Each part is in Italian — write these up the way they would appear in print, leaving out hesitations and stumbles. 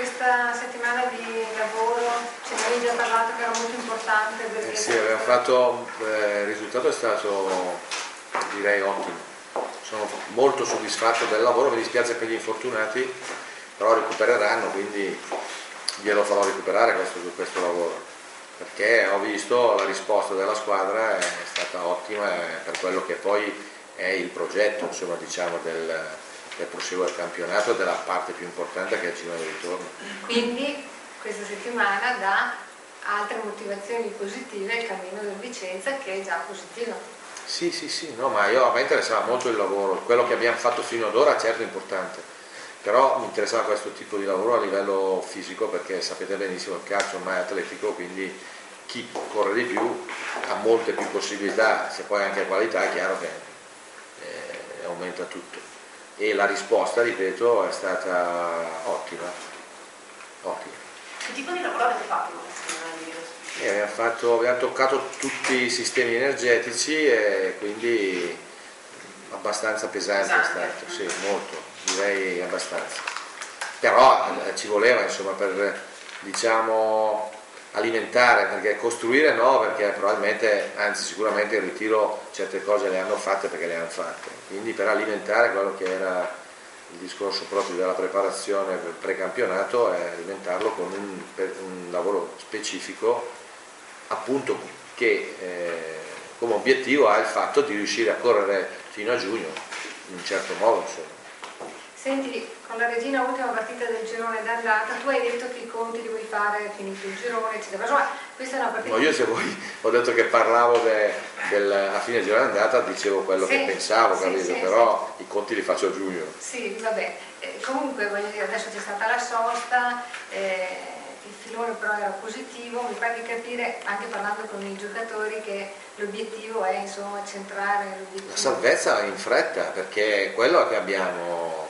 questa settimana di lavoro, ce ne avevi già parlato che era molto importante perché... Sì, abbiamo fatto, il risultato è stato direi ottimo, sono molto soddisfatto del lavoro, mi dispiace per gli infortunati, però recupereranno, quindi glielo farò recuperare questo lavoro, perché ho visto la risposta della squadra è stata ottima per quello che poi è il progetto, insomma, diciamo, del proseguo del campionato e della parte più importante che è il girone di ritorno. Quindi questa settimana dà altre motivazioni positive il cammino del Vicenza, che è già positivo. Sì, no, ma a me interessava molto il lavoro, quello che abbiamo fatto fino ad ora certo è importante, però mi interessava questo tipo di lavoro a livello fisico, perché sapete benissimo il calcio ormai è atletico, quindi chi corre di più ha molte più possibilità, se poi anche qualità è chiaro che aumenta tutto. E la risposta, ripeto, è stata ottima. Che tipo di lavoro avete fatto? Abbiamo toccato tutti i sistemi energetici e quindi abbastanza pesante è stato, sì, molto, direi abbastanza. Però ci voleva, insomma, per, diciamo, alimentare, perché costruire no, perché probabilmente, anzi sicuramente il ritiro certe cose le hanno fatte perché le hanno fatte, quindi per alimentare quello che era il discorso proprio della preparazione per precampionato e alimentarlo con un lavoro specifico, appunto, che come obiettivo ha il fatto di riuscire a correre fino a giugno in un certo modo, insomma. Senti, con la Regina ultima partita del girone d'andata, tu hai detto che i conti li vuoi fare finito il girone, eccetera. Insomma, questa è una partita... No, io se vuoi ho detto che parlavo a fine girone d'andata, dicevo quello che pensavo, capito? Però i conti li faccio a giugno. Sì, vabbè. Comunque, voglio dire, adesso c'è stata la sosta, il filone però era positivo, mi pare di capire, anche parlando con i giocatori, che l'obiettivo è, insomma, centrare l'obiettivo. La salvezza in fretta, perché quello che abbiamo,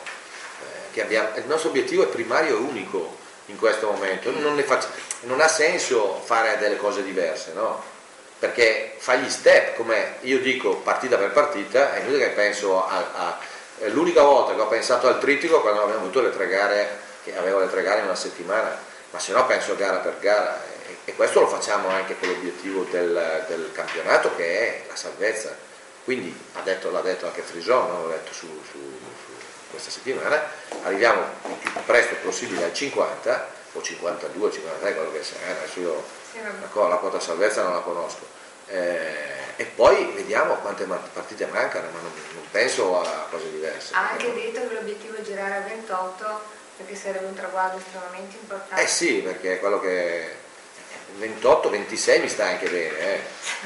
il nostro obiettivo è primario e unico in questo momento, non ha senso fare delle cose diverse, no? Perché fa gli step, come io dico, partita per partita, è inutile che penso l'unica volta che ho pensato al trittico quando abbiamo avuto le 3 gare, che avevo le 3 gare in una settimana, ma se no penso gara per gara, e questo lo facciamo anche con l'obiettivo del campionato, che è la salvezza. Quindi l'ha detto anche Frison, no? L'ho detto su questa settimana, arriviamo il più presto possibile al 50 o 52, 53, quello che sarà, adesso io la quota salvezza non la conosco, e poi vediamo quante partite mancano, ma non penso a cose diverse. Ha anche detto che l'obiettivo è girare a 28, perché sarebbe un traguardo estremamente importante. Sì, perché quello che 28, 26 mi sta anche bene,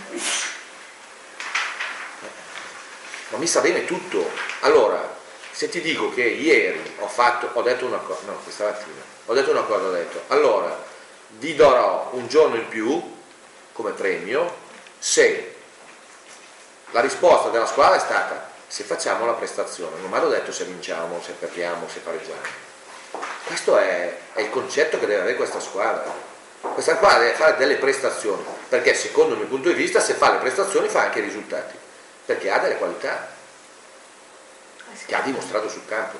ma mi sta bene tutto. Allora, se ti dico che ieri ho detto una cosa, no, questa mattina, ho detto, allora, vi darò un giorno in più come premio se la risposta della squadra è stata se facciamo la prestazione, non mi hanno detto se vinciamo, se perdiamo, se pareggiamo. Questo è il concetto che deve avere questa squadra. Questa squadra deve fare delle prestazioni, perché secondo il mio punto di vista se fa le prestazioni fa anche i risultati, perché ha delle qualità che ha dimostrato sul campo.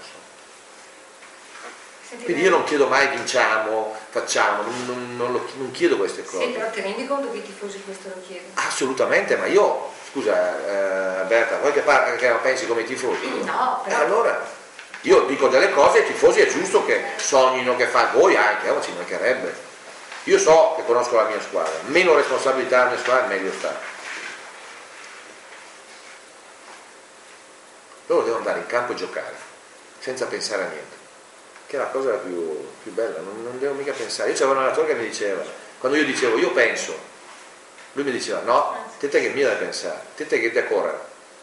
Quindi io non chiedo mai vinciamo, facciamo, non chiedo queste cose. Sì, però ti rendi conto che i tifosi questo lo chiedono? Assolutamente, ma io, scusa Berta, vuoi che pensi come i tifosi? No, però... Allora, io dico delle cose, ai tifosi è giusto che sognino, che fa voi anche, ma ci mancherebbe. Io so che conosco la mia squadra, meno responsabilità la mia squadra, meglio sta. Loro devono andare in campo e giocare, senza pensare a niente, che è la cosa più bella, non devo mica pensare. Io c'avevo un allenatore che mi diceva, quando io dicevo io penso, lui mi diceva no, te che mi deve pensare, te che devi correre.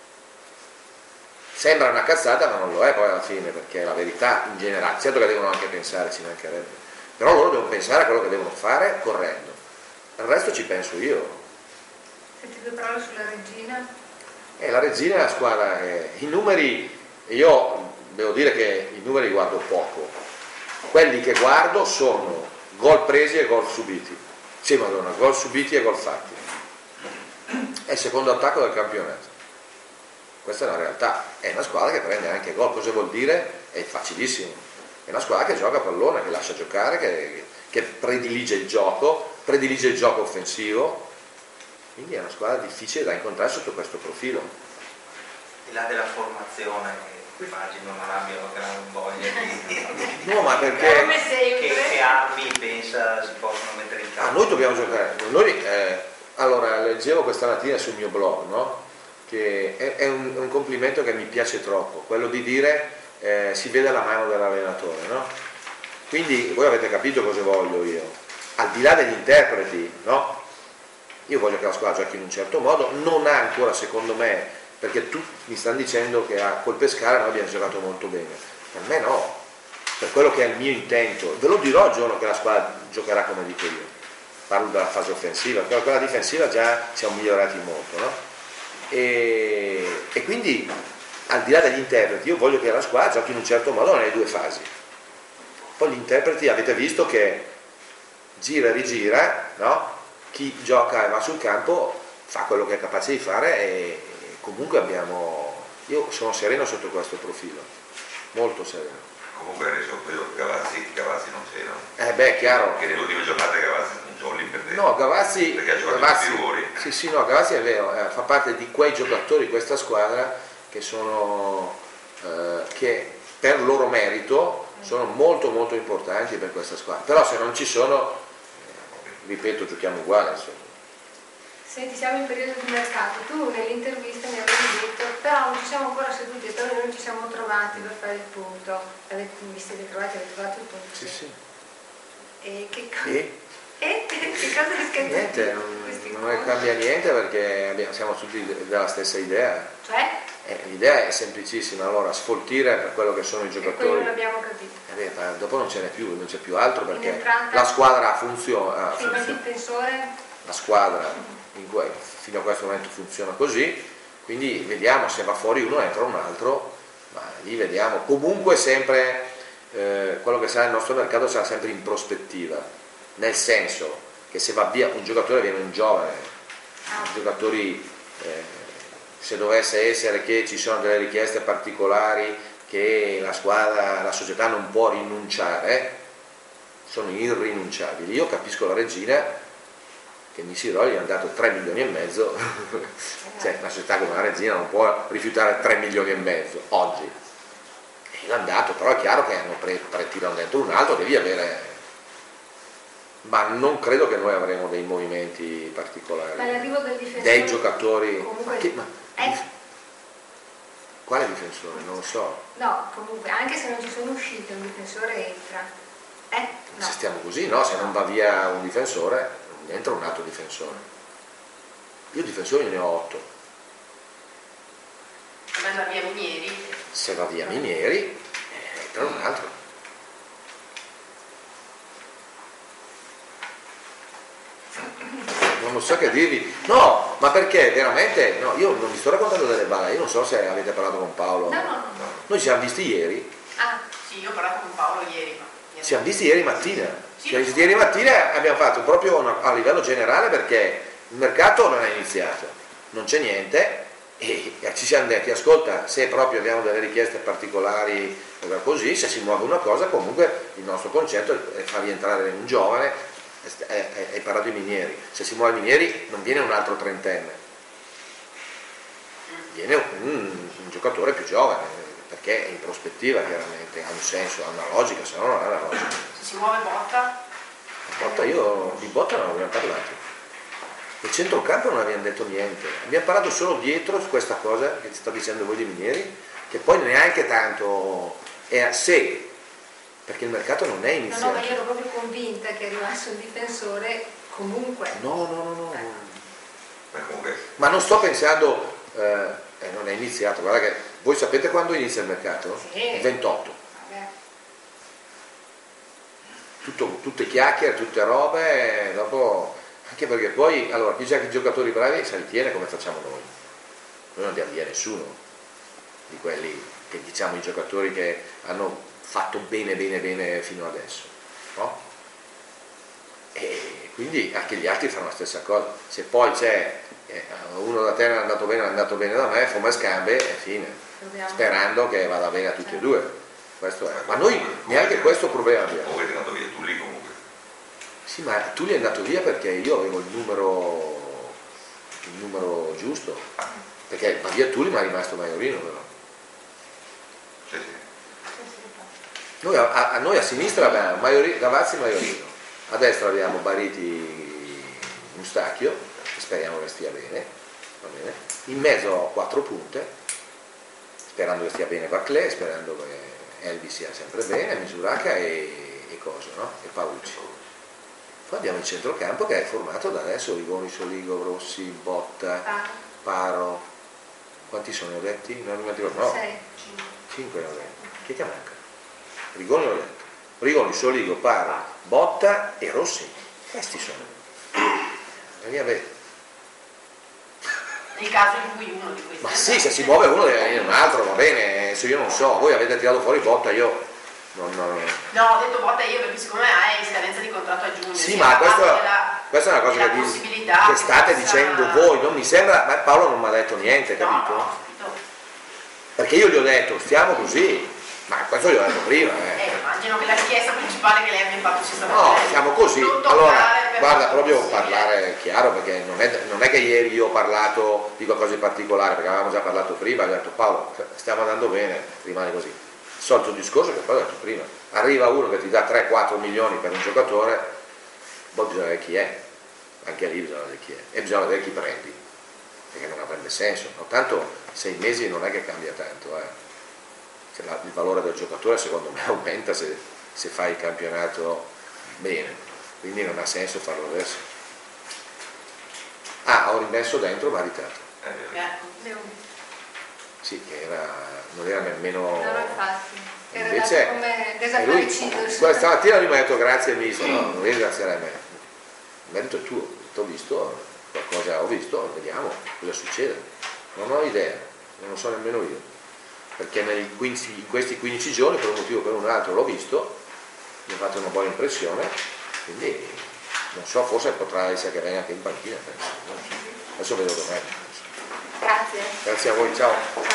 Sembra una cazzata ma non lo è poi alla fine, perché è la verità in generale. Certo che devono anche pensare, ci mancherebbe, però loro devono pensare a quello che devono fare correndo, il resto ci penso io. Senti 2 parole sulla Regina? La Regina è la squadra che i numeri, io devo dire che i numeri guardo poco, quelli che guardo sono gol presi e gol subiti, sì madonna, gol subiti e gol fatti, è il secondo attacco del campionato, questa è una realtà, è una squadra che prende anche gol. Cosa vuol dire? È facilissimo, è una squadra che gioca a pallone, che lascia giocare, che predilige il gioco offensivo, quindi è una squadra difficile da incontrare sotto questo profilo. Di là della formazione, che immagino non abbiano gran voglia di... No, ma perché... Come sempre. Che armi pensa si possono mettere in campo? Noi dobbiamo giocare. Allora, leggevo questa mattina sul mio blog, no? Che è un complimento che mi piace troppo, quello di dire si vede la mano dell'allenatore, no? Quindi voi avete capito cosa voglio io, al di là degli interpreti, no? Io voglio che la squadra giochi in un certo modo, non ha ancora secondo me, perché tutti mi stanno dicendo che a col Pescara noi abbiamo giocato molto bene, per me no, per quello che è il mio intento, ve lo dirò il giorno che la squadra giocherà come dico io, parlo della fase offensiva, perché quella difensiva già siamo migliorati molto, no? E quindi al di là degli interpreti io voglio che la squadra giochi in un certo modo nelle due fasi. Poi gli interpreti avete visto che gira e rigira, no? Chi gioca e va sul campo fa quello che è capace di fare e comunque io sono sereno sotto questo profilo, molto sereno. Comunque adesso Gavazzi non c'era. Beh, chiaro. Che nelle ultime giornate Gavazzi non gioca lì per dentro. No, Gavazzi, perché ha giocato tutti i ruoli. Sì, no, Gavazzi è vero, fa parte di quei giocatori di questa squadra che sono che per loro merito sono molto molto importanti per questa squadra. Però se non ci sono, ripeto, giochiamo uguale, insomma. Senti, siamo in periodo di mercato, tu nell'intervista mi avevi detto però non ci siamo ancora seduti, però noi non ci siamo trovati per fare il punto, vi siete trovati, avete trovato il punto? Sì. E che cosa rischiate? Niente, non cambia niente perché siamo tutti della stessa idea. Cioè? L'idea è semplicissima, allora sfoltire per quello che sono i giocatori. Quello l'abbiamo capito. Dopo non ce n'è più, non c'è più altro perché entrata, la squadra funziona. Fino al difensore? La squadra fino a questo momento funziona così, quindi vediamo se va fuori uno entra un altro, ma lì vediamo. Comunque sempre quello che sarà il nostro mercato sarà sempre in prospettiva, nel senso che se va via un giocatore viene un giovane, i giocatori se dovesse essere che ci sono delle richieste particolari che la società non può rinunciare, sono irrinunciabili. Io capisco la regina che Nisirò gli hanno dato 3 milioni e mezzo, cioè una società come la regina non può rifiutare 3 milioni e mezzo oggi, e l'hanno dato, però è chiaro che hanno tirano dentro un altro, devi avere, ma non credo che noi avremo dei movimenti particolari, l'arrivo del difensore, dei giocatori, comunque, quale difensore? Non lo so. No, comunque anche se non ci sono uscite un difensore entra, no. Se stiamo così, no, se non va via un difensore entra un altro difensore. Io difensori ne ho 8. Se va via Minieri. Se va via Minieri entra un altro. Non lo so che dirvi. No, ma perché veramente, no, io non vi sto raccontando delle balle, io non so se avete parlato con Paolo. No. Noi ci siamo visti ieri. Ah, sì, io ho parlato con Paolo ieri. Ci siamo visti ieri mattina. Ieri mattina abbiamo fatto proprio a livello generale perché il mercato non è iniziato, non c'è niente e ci siamo detti ascolta, se proprio abbiamo delle richieste particolari o così, se si muove una cosa comunque il nostro concetto è far rientrare un giovane, hai parlato di Minieri, se si muove Minieri non viene un altro trentenne, viene un giocatore più giovane perché in prospettiva chiaramente ha un senso, ha una logica, se no non ha una logica. Se si muove Botta? Di Botta non abbiamo parlato. Del centrocampo non abbiamo detto niente. Abbiamo parlato solo dietro su questa cosa che ti sto dicendo voi di Minieri, che poi neanche tanto è a sé, perché il mercato non è iniziato. No, ma io ero proprio convinta che arrivasse un difensore comunque. No. Comunque. Ma non sto pensando, non è iniziato, guarda che voi sapete quando inizia il mercato? Sì. Il 28. Vabbè. Tutte chiacchiere, tutte robe, e dopo, anche perché poi, allora, chi già i giocatori bravi se li tiene come facciamo noi. Noi non diamo via nessuno di quelli che diciamo i giocatori che hanno fatto bene fino adesso, no? E quindi anche gli altri fanno la stessa cosa. Se poi c'è uno da te non è andato bene da me, fumo e scambe e fine, sperando che vada bene a tutti e due. questo è. Ma noi neanche questo problema abbiamo. Comunque è andato via Tulli comunque. Sì, ma Tulli è andato via perché io avevo il numero giusto, perché ma via Tulli mi è rimasto Maiorino però. Sì, sì. Noi a sinistra abbiamo Gavazzi e Maiorino, a destra abbiamo Bariti Mustacchio, che speriamo che stia bene, va bene. In mezzo 4 punte, sperando che stia bene Barclay, sperando che Elvi sia sempre bene, Misuraca e Coso, no? E Paolucci. Poi abbiamo il centrocampo che è formato da adesso Rigoni, Soligo, Rossi, Botta, Paro. Quanti sono, ho detti? Non mi ricordo. No, 5 ne ho detti. Chi ti manca? Rigoni l'ho detto. Rigoni, Soligo, Paro, Botta e Rossi. Questi sono. Nel caso in cui uno di questi... Ma sì, se si muove uno deve venire un altro, va bene, adesso io non so, voi avete tirato fuori Botta, io non... No, ho detto Botta io perché siccome hai scadenza di contratto a giugno... Sì, ma questa è una cosa che state dicendo voi, non mi sembra, ma Paolo non mi ha detto niente, capito? No. Perché io gli ho detto, stiamo così, ma questo gli ho detto prima. Immagino che la richiesta principale che lei abbia fatto sia stata... No, siamo così. Allora, guarda, proprio parlare chiaro, perché non è che ieri io ho parlato di qualcosa di particolare, perché avevamo già parlato prima, ho detto Paolo, stiamo andando bene, rimane così. Il solito discorso che poi ho detto prima, arriva uno che ti dà 3-4 milioni per un giocatore, poi bisogna vedere chi è, anche lì bisogna vedere chi è, e bisogna vedere chi prendi, perché non avrebbe senso, no? Tanto 6 mesi non è che cambia tanto, Cioè, il valore del giocatore secondo me aumenta se fai il campionato bene, quindi non ha senso farlo adesso. Ho rimesso dentro Maritato. Sì, che non era nemmeno... No, infatti, era invece come desaparecido. Stamattina lui mi ha detto grazie mister, no, non ringraziare me. Il merito è tuo, ti ho visto, qualcosa ho visto, vediamo cosa succede. Non ho idea, non lo so nemmeno io. Perché in questi 15 giorni, per un motivo o per un altro, l'ho visto, mi ha fatto una buona impressione, quindi non so, forse potrà essere che venga anche in panchina, penso. Adesso vedo domani. Grazie. Grazie a voi, ciao.